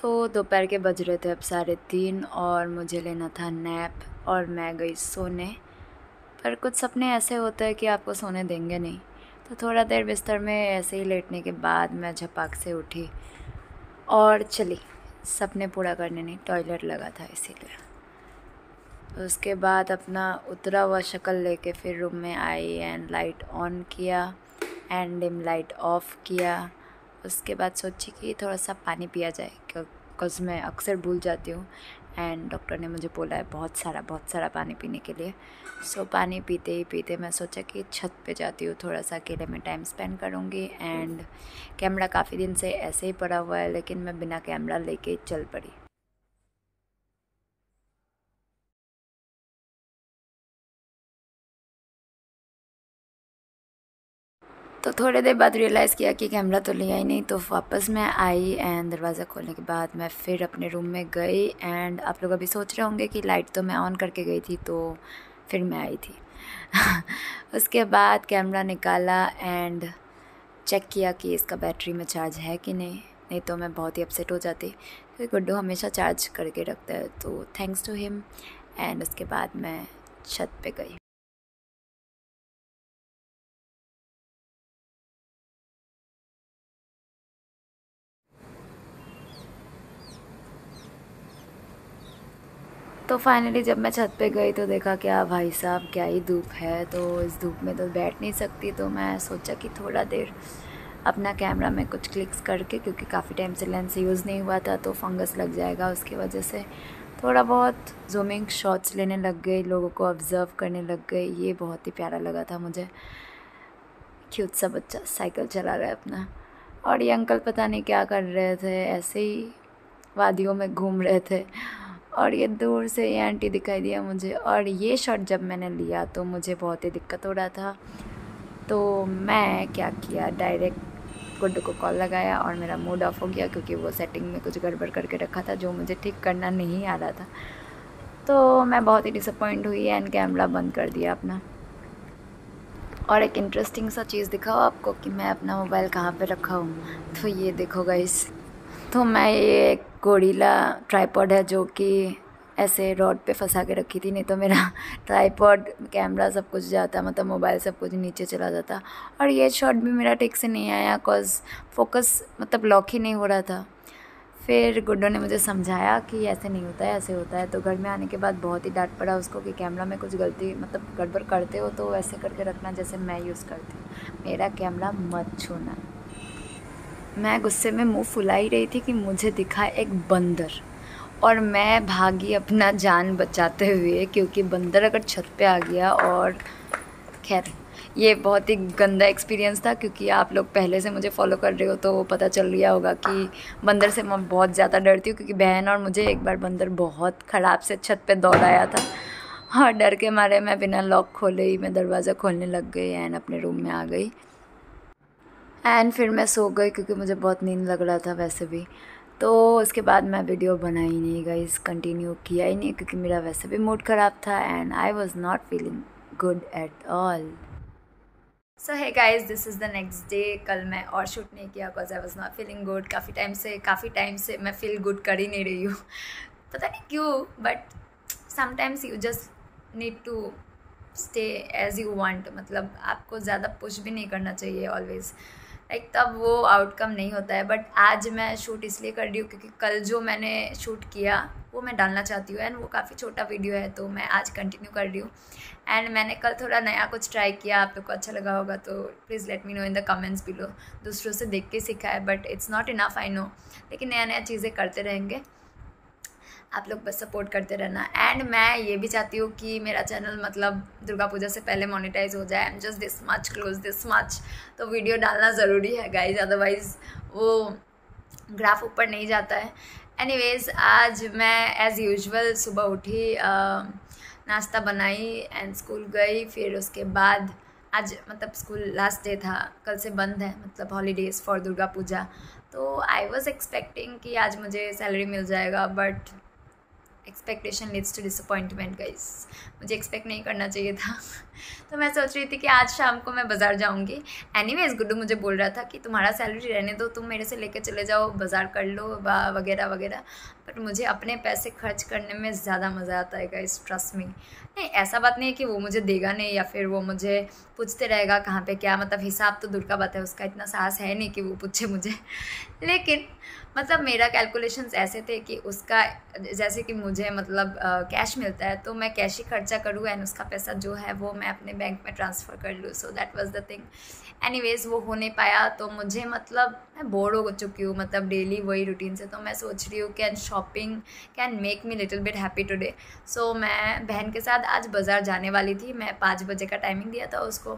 तो दोपहर के बज रहे थे अब 3:30 और मुझे लेना था नैप और मैं गई सोने। पर कुछ सपने ऐसे होते हैं कि आपको सोने देंगे नहीं। तो थोड़ा देर बिस्तर में ऐसे ही लेटने के बाद मैं झपक से उठी और चली सपने पूरा करने। नहीं, टॉयलेट लगा था इसीलिए। उसके बाद अपना उतरा हुआ शक्ल लेके फिर रूम में आई एंड लाइट ऑन किया एंड डिम लाइट ऑफ किया। उसके बाद सोची कि थोड़ा सा पानी पिया जाए बिकॉज़ मैं अक्सर भूल जाती हूँ एंड डॉक्टर ने मुझे बोला है बहुत सारा पानी पीने के लिए। सो पानी पीते ही पीते मैं सोचा कि छत पे जाती हूँ, थोड़ा सा अकेले में टाइम स्पेंड करूँगी। एंड कैमरा काफ़ी दिन से ऐसे ही पड़ा हुआ है लेकिन मैं बिना कैमरा लेके चल पड़ी। तो थोड़ी देर बाद रियलाइज़ किया कि कैमरा तो लिया ही नहीं, तो वापस मैं आई एंड दरवाज़ा खोलने के बाद मैं फिर अपने रूम में गई। एंड आप लोग अभी सोच रहे होंगे कि लाइट तो मैं ऑन करके गई थी, तो फिर मैं आई थी। उसके बाद कैमरा निकाला एंड चेक किया कि इसका बैटरी में चार्ज है कि नहीं तो मैं बहुत ही अपसेट हो जाती क्योंकि गुड्डू हमेशा चार्ज करके रखता है। तो थैंक्स टू हिम। एंड उसके बाद मैं छत पे गई। तो फाइनली जब मैं छत पे गई तो देखा क्या भाई साहब, क्या ही धूप है। तो इस धूप में तो बैठ नहीं सकती, तो मैं सोचा कि थोड़ा देर अपना कैमरा में कुछ क्लिक्स करके, क्योंकि काफ़ी टाइम से लेंस यूज़ नहीं हुआ था तो फंगस लग जाएगा उसकी वजह से, थोड़ा बहुत जूमिंग शॉट्स लेने लग गई, लोगों को ऑब्ज़र्व करने लग गई। ये बहुत ही प्यारा लगा था मुझे। क्यूट सा बच्चा साइकिल चला रहा है अपना, और ये अंकल पता नहीं क्या कर रहे थे, ऐसे ही वादियों में घूम रहे थे। और ये दूर से ये आंटी दिखाई दिया मुझे। और ये शॉट जब मैंने लिया तो मुझे बहुत ही दिक्कत हो रहा था, तो मैं क्या किया, डायरेक्ट गुड्डू को कॉल लगाया और मेरा मूड ऑफ हो गया क्योंकि वो सेटिंग में कुछ गड़बड़ करके रखा था जो मुझे ठीक करना नहीं आ रहा था। तो मैं बहुत ही डिसअपॉइंट हुई एंड कैमरा बंद कर दिया अपना। और एक इंटरेस्टिंग सा चीज़ दिखाओ आपको कि मैं अपना मोबाइल कहाँ पे रखा हूँ, तो ये देखो गाइस। तो मैं ये एक गोरिल्ला ट्राइपॉड है जो कि ऐसे रॉड पे फंसा के रखी थी, नहीं तो मेरा ट्राइपॉड कैमरा सब कुछ जाता, मतलब मोबाइल सब कुछ नीचे चला जाता। और ये शॉट भी मेरा ठीक से नहीं आया बिकॉज़ फोकस मतलब लॉक ही नहीं हो रहा था। फिर गुड्डो ने मुझे समझाया कि ऐसे नहीं होता है, ऐसे होता है। तो घर में आने के बाद बहुत ही डांट पड़ा उसको कि कैमरा में कुछ गलती मतलब गड़बड़ करते हो तो ऐसे करके रखना जैसे मैं यूज़ करती हूँ, मेरा कैमरा मत छूना। मैं गुस्से में मुंह फुला ही रही थी कि मुझे दिखा एक बंदर और मैं भागी अपना जान बचाते हुए, क्योंकि बंदर अगर छत पे आ गया। और खैर ये बहुत ही गंदा एक्सपीरियंस था, क्योंकि आप लोग पहले से मुझे फॉलो कर रहे हो तो पता चल गया होगा कि बंदर से मैं बहुत ज़्यादा डरती हूँ, क्योंकि बहन और मुझे एक बार बंदर बहुत ख़राब से छत पे दौड़ाया था। और डर के मारे मैं बिना लॉक खोले ही मैं दरवाज़ा खोलने लग गई एंड अपने रूम में आ गई। एंड फिर मैं सो गई क्योंकि मुझे बहुत नींद लग रहा था वैसे भी। तो उसके बाद मैं वीडियो बनाई नहीं गाइस, कंटिन्यू किया ही नहीं क्योंकि मेरा वैसे भी मूड ख़राब था and I was not feeling good at all. So hey guys, this is the next day. कल मैं और शूट नहीं किया because I was not feeling good. काफ़ी टाइम से मैं फील गुड कर ही नहीं रही हूँ। पता नहीं क्यों, but sometimes you just need to stay as you want. मतलब आपको ज़्यादा पुश भी नहीं करना चाहिए ऑलवेज़, लाइक तब वो आउटकम नहीं होता है। बट आज मैं शूट इसलिए कर रही हूँ क्योंकि कल जो मैंने शूट किया वो मैं डालना चाहती हूँ एंड वो काफ़ी छोटा वीडियो है, तो मैं आज कंटिन्यू कर रही हूँ। एंड मैंने कल थोड़ा नया कुछ ट्राई किया, आप लोग को अच्छा लगा होगा तो please let me know in the comments below. दूसरों से देख के सीखा है but it's not enough, I know, लेकिन नया नया चीज़ें करते रहेंगे। आप लोग बस सपोर्ट करते रहना। एंड मैं ये भी चाहती हूँ कि मेरा चैनल मतलब दुर्गा पूजा से पहले मोनेटाइज हो जाए। And just this much, close this much, तो वीडियो डालना ज़रूरी है गाइज, अदरवाइज़ वो ग्राफ ऊपर नहीं जाता है। एनीवेज, आज मैं एज़ यूजुअल सुबह उठी, नाश्ता बनाई एंड स्कूल गई। फिर उसके बाद आज मतलब स्कूल लास्ट डे था, कल से बंद है, मतलब हॉलीडेज़ फॉर दुर्गा पूजा। तो आई वॉज एक्सपेक्टिंग कि आज मुझे सैलरी मिल जाएगा, but expectation leads to disappointment guys. मुझे एक्सपेक्ट नहीं करना चाहिए था। तो मैं सोच रही थी कि आज शाम को मैं बाज़ार जाऊंगी। एनीवेज गुड्डू मुझे बोल रहा था कि तुम्हारा सैलरी रहने दो, तुम मेरे से लेके चले जाओ, बाज़ार कर लो वगैरह वगैरह। बट मुझे अपने पैसे खर्च करने में ज़्यादा मज़ा आता है गाइस, ट्रस्ट मी। नहीं, ऐसा बात नहीं है कि वो मुझे देगा नहीं या फिर वो मुझे पूछते रहेगा कहाँ पे क्या, मतलब हिसाब तो दूर का बात है, उसका इतना साहस है नहीं कि वो पूछे मुझे। लेकिन मतलब मेरा कैलकुलेशंस ऐसे थे कि उसका जैसे कि मुझे मतलब कैश मिलता है तो मैं कैश ही खर्चा करूँ एंड उसका पैसा जो है वो मैं अपने बैंक में ट्रांसफ़र कर लूँ। So that was the thing. Anyways वो हो नहीं पाया तो मुझे मतलब मैं बोर हो चुकी हूँ, मतलब डेली वही रूटीन से। तो मैं सोच रही हूँ कि shopping can make me little bit happy today. So मैं बहन के साथ आज बाज़ार जाने वाली थी। मैं 5 बजे का टाइमिंग दिया था उसको,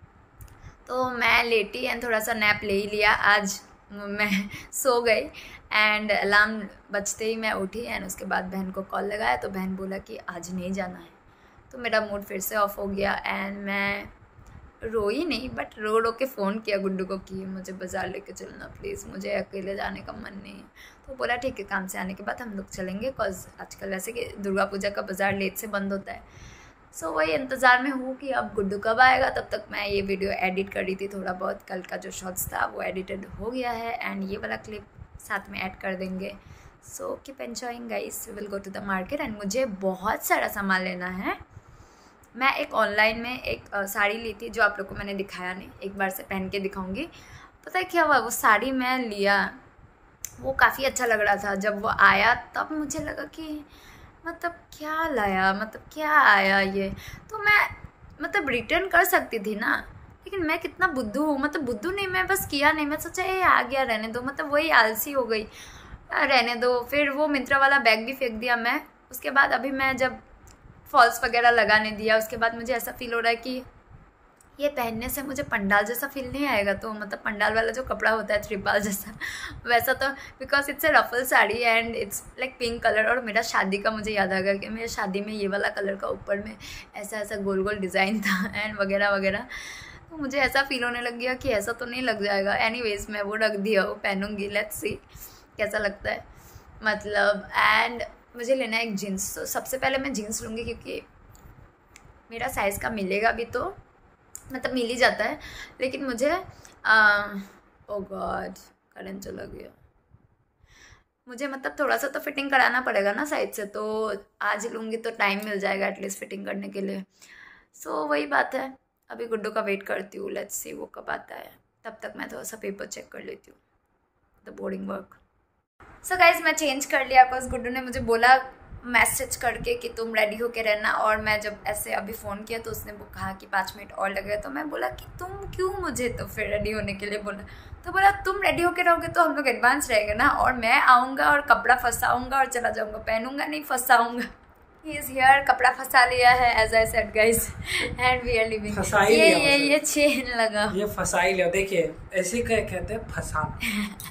तो मैं लेटी एंड थोड़ा सा नैप ले ही लिया। आज मैं सो गई एंड अलार्म बजते ही मैं उठी एंड उसके बाद बहन को कॉल लगाया तो बहन बोला कि आज नहीं जाना है। तो मेरा मूड फिर से ऑफ हो गया एंड मैं रोई नहीं बट रो रो के फ़ोन किया गुड्डू को कि मुझे बाज़ार लेके चलना प्लीज़, मुझे अकेले जाने का मन नहीं है। तो बोला ठीक है, काम से आने के बाद हम लोग चलेंगे, बिकॉज आजकल वैसे कि दुर्गा पूजा का बाज़ार लेट से बंद होता है। सो वही इंतज़ार में हूँ कि अब गुड्डू कब आएगा। तब तक मैं ये वीडियो एडिट कर रही थी थोड़ा बहुत, कल का जो शॉर्ट्स था वो एडिटेड हो गया है एंड ये वाला क्लिप साथ में ऐड कर देंगे। So keep enjoying guys, we will go to the market and मुझे बहुत सारा सामान लेना है। मैं एक ऑनलाइन में एक साड़ी ली थी जो आप लोग को मैंने दिखाया नहीं, एक बार से पहन के दिखाऊंगी। पता है क्या हुआ, वो साड़ी मैं लिया, वो काफ़ी अच्छा लग रहा था। जब वो आया तब मुझे लगा कि मतलब क्या लाया, मतलब क्या आया ये। तो मैं मतलब रिटर्न कर सकती थी ना, लेकिन मैं कितना बुद्धू हूँ, मतलब बुद्धू नहीं, मैं बस किया नहीं। मैं सोचा ये आ गया रहने दो, मतलब वही आलसी हो गई, रहने दो। फिर वो मिंत्रा वाला बैग भी फेंक दिया मैं। उसके बाद अभी मैं जब फॉल्स वगैरह लगाने दिया उसके बाद मुझे ऐसा फील हो रहा है कि ये पहनने से मुझे पंडाल जैसा फील नहीं आएगा। तो मतलब पंडाल वाला जो कपड़ा होता है त्रिपाल जैसा वैसा, तो because it's a ruffle sari and it's like pink colour. और मेरा शादी का मुझे याद आ गया कि मेरे शादी में ये वाला कलर का ऊपर में ऐसा ऐसा गोल गोल डिज़ाइन था एंड वगैरह वगैरह। तो मुझे ऐसा फील होने लग गया कि ऐसा तो नहीं लग जाएगा। एनीवेज मैं वो रख दिया, वो पहनूंगी, लेट्स सी कैसा लगता है मतलब। एंड मुझे लेना है एक जीन्स। तो सबसे पहले मैं जीन्स लूँगी क्योंकि मेरा साइज़ का मिलेगा भी, तो मतलब मिल ही जाता है। लेकिन मुझे ओ गॉड करंट चला गया, मुझे मतलब थोड़ा सा तो फिटिंग कराना पड़ेगा ना साइड से। तो आज लूँगी तो टाइम मिल जाएगा एटलीस्ट फिटिंग करने के लिए। सो वही बात है, अभी गुड्डू का वेट करती हूँ, लेट्स सी वो कब आता है। तब तक मैं थोड़ा सा पेपर चेक कर लेती हूँ, the boarding work. So guys मैं चेंज कर लिया बिकॉज गुड्डू ने मुझे बोला मैसेज करके कि तुम रेडी होके रहना। और मैं जब ऐसे अभी फ़ोन किया तो उसने वो कहा कि 5 मिनट और लगेगा। तो मैं बोला कि तुम क्यों मुझे तो फिर रेडी होने के लिए बोला। तो बोला तुम रेडी होके रहोगे तो हम लोग एडवांस रहेंगे ना, और मैं आऊँगा और कपड़ा फंसाऊँगा और चला जाऊँगा, पहनूंगा नहीं, फंसाऊँगा। ही इज़ हियर, कपड़ा फंसा लिया है as I said guys and we are living. ये चेन लगा, ये फंसा ही लिया। देखिए ऐसे क्या कहते हैं, फंसाना।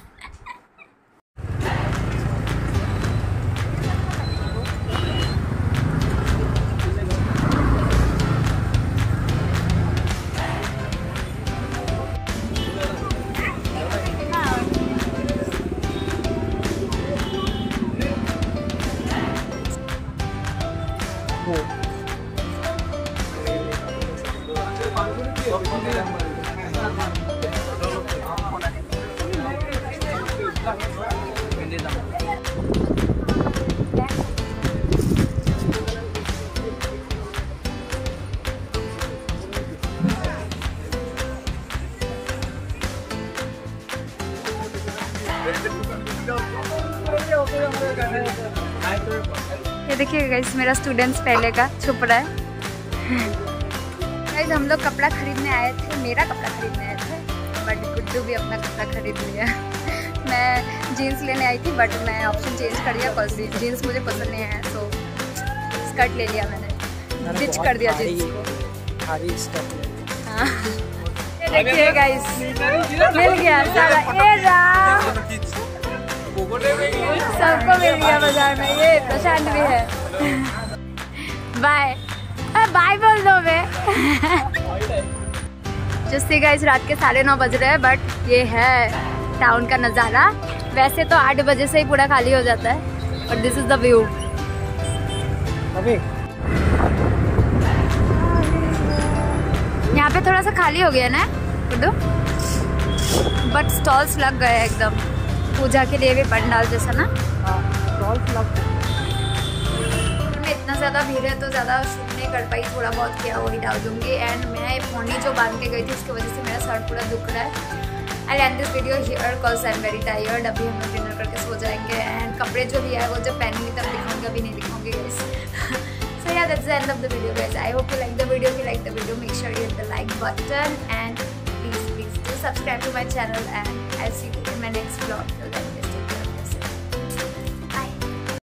ये देखिए गाइस मेरा स्टूडेंट्स पहले का छुप रहा है। गाइस हम लोग कपड़ा खरीदने आए थे, मेरा कपड़ा खरीदने आए थे, बट गुड्डू भी अपना कपड़ा खरीद लिया। मैं जीन्स लेने आई थी बट मैं ऑप्शन चेंज कर दिया बिकॉज जीन्स मुझे पसंद नहीं है। सो स्कर्ट ले लिया मैंने, डिच कर दिया जीन्स को। हाँ देखिए गाइस मिल गया सारा, ये सबको मिल गया बाजार में। ये प्रशांत भी है, बाय बाय बोल दो बे। जैसे गाइस रात के 9:30 बज रहे हैं बट ये है टाउन का नज़ारा। वैसे तो 8 बजे से ही पूरा खाली हो जाता है, but this is the view. अबे यहाँ पे थोड़ा सा खाली हो गया ना गुड्डू, बट स्टॉल्स लग गए एकदम पूजा के लिए भी, पंडाल जैसा ना। स्टॉल्स लग गए। में इतना ज़्यादा भीड़ है तो ज़्यादा शूट नहीं कर पाई, थोड़ा बहुत किया वही डाल दूँगी। एंड मैं पोनी जो बांध के गई थी उसकी वजह से मेरा सर पूरा दुख रहा है। आई and this video here cause I am very tired. अभी हम लोग डिनर करके सो जाएंगे। एंड कपड़े जो लिया है वो जब पहनेंगे तब दिखाऊंगी, अभी नहीं दिखाऊंगी guys. So yeah, that's the end of the video guys. I hope you like the video. If you like the video, make sure you hit the like button and please do subscribe to my channel, and I'll see you in my next vlog. Till then.